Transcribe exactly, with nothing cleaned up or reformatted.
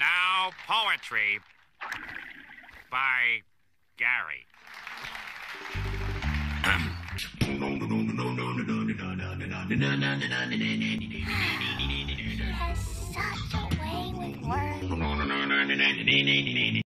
Now, poetry by Gary. He has such a way with words.